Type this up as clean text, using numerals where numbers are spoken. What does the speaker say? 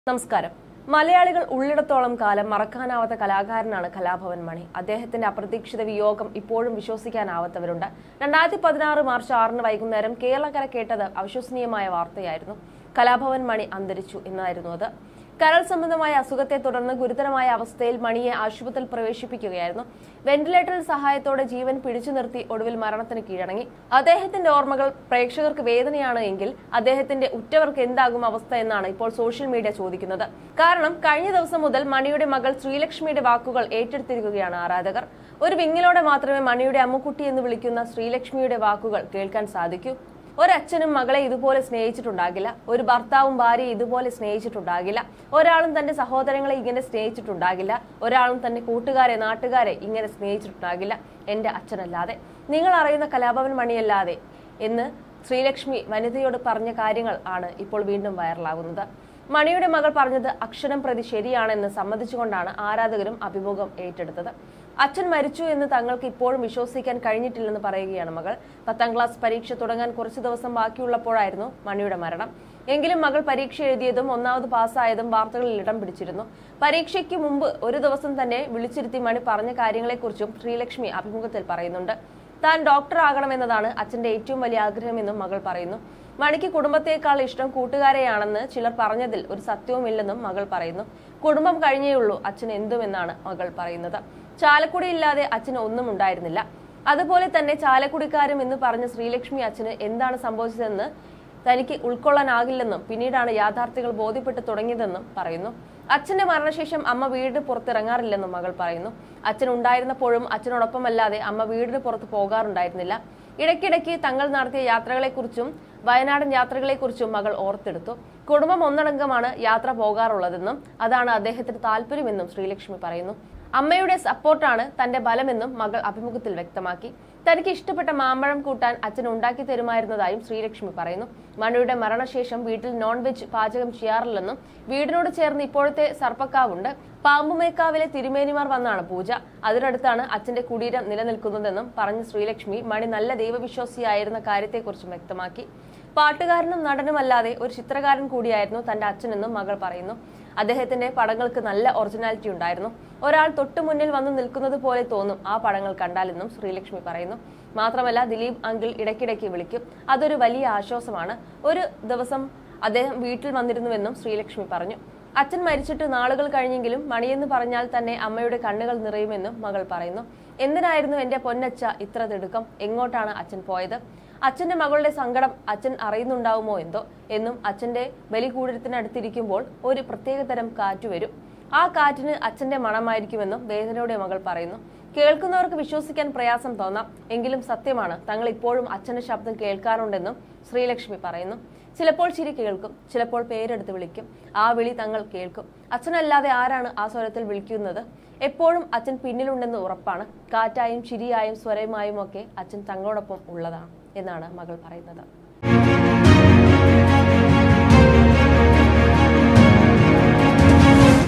നമസ്കാരം. മലയാളികൾ ഉള്ളിടത്തോളം കാലം മറക്കാനാവാത്ത കലാകാരനാണ് കലാഭവൻ മണി. അദ്ദേഹത്തിന്റെ അപ്രതീക്ഷിത വിയോഗം ഇപ്പോഴും വിശ്വസിക്കാനാവാത്തവരുണ്ട്. 2016 മാർച്ച് 6 വൈകുന്നേരം കേരളക്കര കേട്ടത് അവിശ്വസനീയമായ വാർത്തയായിരുന്നു. കലാഭവൻ മണി അന്തരിച്ചു എന്നായിരുന്നു അത്. കരൾ സംബന്ധമായ അസുഖത്തെ തുടർന്ന് ഗുരുതരമായ അവസ്ഥയിൽ മണിയെ ആശുപത്രിയിൽ പ്രവേശിപ്പിക്കുകയായിരുന്നു. വെന്റിലേറ്ററിൽ സഹായത്തോടെ ജീവൻ പിടിച്ചു നിർത്തി ഒടുവിൽ മരണത്തിന് കീഴടങ്ങി. അദ്ദേഹത്തിന്റെ ഓർമ്മകൾ പ്രേക്ഷകർക്ക് വേദനയാണ് എങ്കിൽ അദ്ദേഹത്തിന്റെ ഉറ്റവർക്ക് എന്താകും അവസ്ഥ എന്നാണ് ഇപ്പോൾ സോഷ്യൽ മീഡിയ ചോദിക്കുന്നത്. കാരണം കഴിഞ്ഞ ദിവസം മുതൽ മണിയുടെ മകൾ ശ്രീലക്ഷ്മിയുടെ വാക്കുകൾ ഏറ്റെടുത്തിരിക്കുകയാണ് ആരാധകർ. ഒരു വിങ്ങിലോടെ മാത്രമേ മണിയുടെ അമ്മുക്കുട്ടി എന്ന് വിളിക്കുന്ന ശ്രീലക്ഷ്മിയുടെ വാക്കുകൾ കേൾക്കാൻ സാധിക്കൂ. ഒരച്ഛനും മകളെ ഇതുപോലെ സ്നേഹിച്ചിട്ടുണ്ടാകില്ല. ഒരു ഭർത്താവും ഭാര്യയെ ഇതുപോലെ സ്നേഹിച്ചിട്ടുണ്ടാകില്ല. ഒരാളും തന്റെ സഹോദരങ്ങളെ ഇങ്ങനെ സ്നേഹിച്ചിട്ടുണ്ടാകില്ല. ഒരാളും തന്റെ കൂട്ടുകാരെ നാട്ടുകാരെ ഇങ്ങനെ സ്നേഹിച്ചിട്ടുണ്ടാകില്ല എന്റെ അച്ഛനല്ലാതെ, നിങ്ങൾ അറിയുന്ന കലാഭവൻ മണിയല്ലാതെ എന്ന് ശ്രീലക്ഷ്മി വനിതയോട് പറഞ്ഞ കാര്യങ്ങൾ ആണ് ഇപ്പോൾ വീണ്ടും വൈറലാകുന്നത്. മണിയുടെ മകൾ പറഞ്ഞത് അക്ഷരം പ്രതി ശരിയാണെന്ന് സമ്മതിച്ചുകൊണ്ടാണ് ആരാധകരും അഭിമുഖം ഏറ്റെടുത്തത്. അച്ഛൻ മരിച്ചു എന്ന് തങ്ങൾക്ക് ഇപ്പോഴും വിശ്വസിക്കാൻ കഴിഞ്ഞിട്ടില്ലെന്ന് പറയുകയാണ് മകൾ. 10ാം ക്ലാസ് പരീക്ഷ തുടങ്ങാൻ കുറച്ചു ദിവസം ബാക്കിയുള്ളപ്പോഴായിരുന്നു മണിയുടെ മരണം. എങ്കിലും മകൾ പരീക്ഷ എഴുതിയതും ഒന്നാമത് പാസ്സായതും വാർത്തകളിൽ ഇടം പിടിച്ചിരുന്നു. പരീക്ഷയ്ക്ക് മുമ്പ് ഒരു ദിവസം തന്നെ വിളിച്ചിരുത്തി മണി പറഞ്ഞ കാര്യങ്ങളെക്കുറിച്ചും ശ്രീലക്ഷ്മി അഭിമുഖത്തിൽ പറയുന്നുണ്ട്. താൻ ഡോക്ടർ ആകണമെന്നതാണ് അച്ഛന്റെ ഏറ്റവും വലിയ ആഗ്രഹമെന്നും മകൾ പറയുന്നു. മണിക്ക് കുടുംബത്തേക്കാൾ ഇഷ്ടം കൂട്ടുകാരെയാണെന്ന് ചിലർ പറഞ്ഞതിൽ ഒരു സത്യവുമില്ലെന്നും മകൾ പറയുന്നു. കുടുംബം കഴിഞ്ഞേയുള്ളൂ അച്ഛൻ എന്തുമെന്നാണ് മകൾ പറയുന്നത്. ചാലക്കുടി ഇല്ലാതെ അച്ഛന് ഒന്നും ഉണ്ടായിരുന്നില്ല. അതുപോലെ തന്നെ ചാലക്കുടിക്കാരും എന്ന് പറഞ്ഞ ശ്രീലക്ഷ്മി അച്ഛന് എന്താണ് സംഭവിച്ചതെന്ന് തനിക്ക് ഉൾക്കൊള്ളാനാകില്ലെന്നും പിന്നീടാണ് യാഥാർത്ഥ്യങ്ങൾ ബോധ്യപ്പെട്ടു തുടങ്ങിയതെന്നും പറയുന്നു. അച്ഛന്റെ മരണശേഷം അമ്മ വീടിന് പുറത്തിറങ്ങാറില്ലെന്നും മകൾ പറയുന്നു. അച്ഛൻ ഉണ്ടായിരുന്നപ്പോഴും അച്ഛനോടൊപ്പമല്ലാതെ അമ്മ വീടിന് പുറത്ത് പോകാറുണ്ടായിരുന്നില്ല. ഇടയ്ക്കിടയ്ക്ക് തങ്ങൾ നടത്തിയ യാത്രകളെക്കുറിച്ചും വയനാടൻ യാത്രകളെക്കുറിച്ചും മകൾ ഓർത്തെടുത്തു. കുടുംബം ഒന്നടങ്കമാണ് യാത്ര പോകാറുള്ളതെന്നും അതാണ് അദ്ദേഹത്തിന് താല്പര്യമെന്നും ശ്രീലക്ഷ്മി പറയുന്നു. അമ്മയുടെ സപ്പോർട്ടാണ് തന്റെ ബലമെന്നും മകൾ അഭിമുഖത്തിൽ വ്യക്തമാക്കി. തനിക്ക് ഇഷ്ടപ്പെട്ട മാമ്പഴം കൂട്ടാൻ അച്ഛൻ ഉണ്ടാക്കി തരുമായിരുന്നതായും ശ്രീലക്ഷ്മി പറയുന്നു. മണിയുടെ മരണശേഷം വീട്ടിൽ നോൺ വെജ് പാചകം ചെയ്യാറില്ലെന്നും വീടിനോട് ചേർന്ന് ഇപ്പോഴത്തെ സർപ്പക്കാവുണ്ട്. പാമ്പുമേക്കാവിലെ തിരുമേനിമാർ വന്നാണ് പൂജ. അതിനടുത്താണ് അച്ഛന്റെ കുടീരം നിലനിൽക്കുന്നതെന്നും പറഞ്ഞ ശ്രീലക്ഷ്മി മണി നല്ല ദൈവവിശ്വാസിയായിരുന്ന കാര്യത്തെക്കുറിച്ചും വ്യക്തമാക്കി. പാട്ടുകാരനും നടനുമല്ലാതെ ഒരു ചിത്രകാരൻ കൂടിയായിരുന്നു തന്റെ അച്ഛനെന്നും മകൾ പറയുന്നു. അദ്ദേഹത്തിന്റെ പടങ്ങൾക്ക് നല്ല ഒറിജിനാലിറ്റി ഉണ്ടായിരുന്നു. ഒരാൾ തൊട്ടു മുന്നിൽ വന്ന് നിൽക്കുന്നത് പോലെ തോന്നും ആ പടങ്ങൾ കണ്ടാലെന്നും ശ്രീലക്ഷ്മി പറയുന്നു. മാത്രമല്ല ദിലീപ് അങ്കിൾ ഇടയ്ക്കിടയ്ക്ക് വിളിക്കും. അതൊരു വലിയ ആശ്വാസമാണ്. ഒരു ദിവസം അദ്ദേഹം വീട്ടിൽ വന്നിരുന്നുവെന്നും ശ്രീലക്ഷ്മി പറഞ്ഞു. അച്ഛൻ മരിച്ചിട്ട് നാളുകൾ കഴിഞ്ഞെങ്കിലും മണിയെന്ന് പറഞ്ഞാൽ തന്നെ അമ്മയുടെ കണ്ണുകൾ നിറയുമെന്നും മകൾ പറയുന്നു. എന്തിനായിരുന്നു എന്റെ പൊന്നച്ഛ ഇത്ര തിടുക്കം? എങ്ങോട്ടാണ് അച്ഛൻ പോയത്? അച്ഛന്റെ മകളുടെ സങ്കടം അച്ഛൻ അറിയുന്നുണ്ടാവുമോ എന്തോ എന്നും അച്ഛന്റെ ബലികൂടത്തിനടുത്തിരിക്കുമ്പോൾ ഒരു പ്രത്യേകതരം കാറ്റ് വരും. ആ കാറ്റിന് അച്ഛന്റെ മണമായിരിക്കുമെന്നും വേദനയോടെ മകൾ പറയുന്നു. കേൾക്കുന്നവർക്ക് വിശ്വസിക്കാൻ പ്രയാസം തോന്നാം, എങ്കിലും സത്യമാണ്. തങ്ങൾ ഇപ്പോഴും അച്ഛന്റെ ശബ്ദം കേൾക്കാറുണ്ടെന്നും ശ്രീലക്ഷ്മി പറയുന്നു. ചിലപ്പോൾ ചിരി കേൾക്കും, ചിലപ്പോൾ പേരെടുത്ത് വിളിക്കും. ആ വിളി തങ്ങൾ കേൾക്കും. അച്ഛനല്ലാതെ ആരാണ് ആ സ്വരത്തിൽ വിളിക്കുന്നത്? എപ്പോഴും അച്ഛൻ പിന്നിലുണ്ടെന്ന് ഉറപ്പാണ്. കാറ്റായും ചിരിയായും സ്വരമായും ഒക്കെ അച്ഛൻ തങ്ങളോടൊപ്പം ഉള്ളതാണ് എന്നാണ് മകൾ പറയുന്നത്.